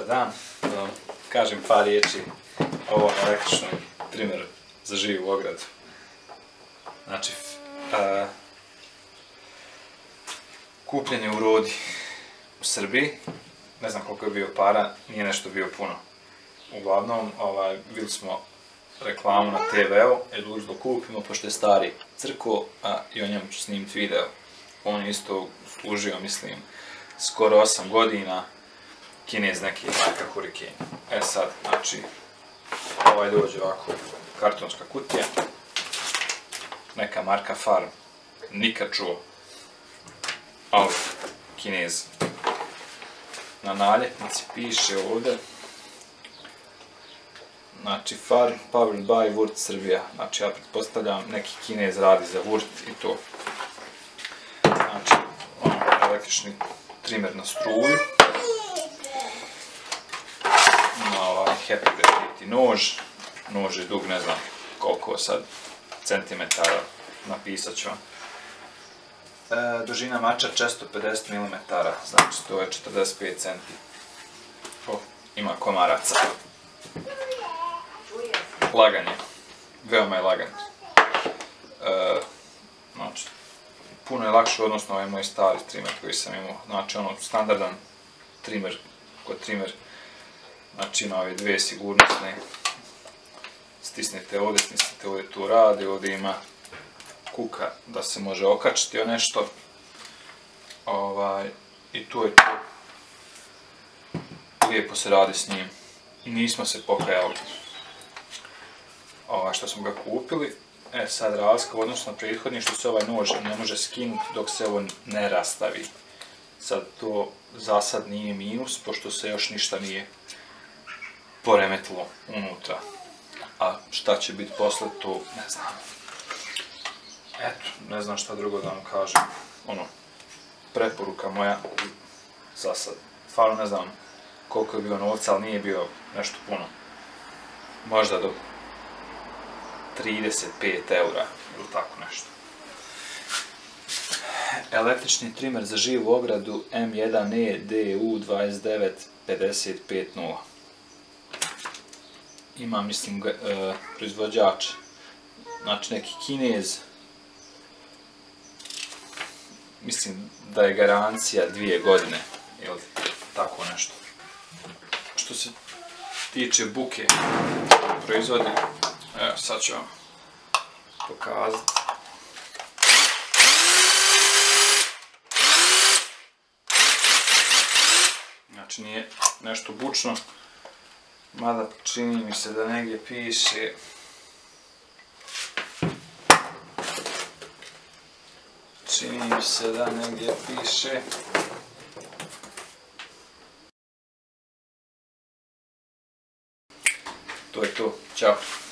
dan. Kažem par riječi o ovom električnom trimeru za živu ogradu. Znači, kupljen je u Rodi u Srbiji. Ne znam koliko je bio para, nije nešto bio puno. Uglavnom, bili smo reklamu na TV-u, odlučili da kupimo, pošto je stari crko, i o njemu ću snimiti video. On je isto služio, mislim, skoro 8 godina, Kinez neki marka Hurricane. Sad, znači, dođe ovako kartonska kutija, neka marka Farm, nikad čuo, ali Kinez. Na naljepnici piše ovdje, znači Farm Powered by Wurt Srbija, znači ja pretpostavljam neki Kinez radi za Wurt i to. Znači, električni trimer na struju. Ima ovaj Happy Graffiti nož je dug ne znam koliko sad centimetara, napisat ću vam. Dužina mača 450 mm, znači to je 45 cm. Ima komaraca. Lagan je, veoma je lagan. Znači, puno je lakše odnosno ovaj moj stari trimer koji sam imao. Znači standardan trimer, znači ima ove dvije sigurnosne, stisnete ovdje, tu radi, ovdje ima kuka da se može okačiti o nešto. I tu je to. Lijepo se radi s njim. Nismo se pokajali što smo ga kupili. Sad razlika u odnosu na prethodni što se ovaj nož ne može skinuti dok se ovo ne rastavi. Sad to za sad nije minus, pošto se još ništa nije poremetilo unutra. A šta će biti posle, to ne znam. Eto, ne znam šta drugo da vam kažem. Preporuka moja za sad. Stvarno ne znam koliko je bio novca, ali nije bio nešto puno. Možda do 35 eura ili tako nešto. Električni trimer za živu ogradu M1E DU29550. Ima, mislim, proizvođač, znači neki Kinez. Mislim da je garancija 2 godine, ili tako nešto. Što se tiče buke proizvodi, evo sad ću vam pokazati. Znači nije nešto bučno, mada čini mi se da negdje piše to je to, ćao.